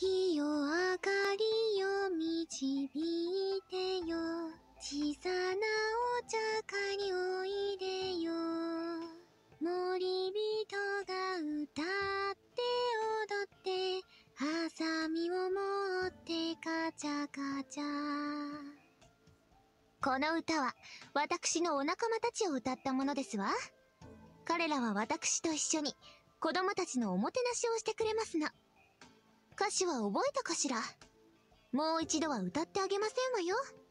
日よ明かりを導いてよ、小さなお茶会においでよ、森人が歌って踊って、ハサミを持ってカチャカチャ。この歌は私のお仲間たちを歌ったものですわ。彼らは私と一緒に子供たちのおもてなしをしてくれますの。歌詞は覚えたかしら？もう一度は歌ってあげませんわよ。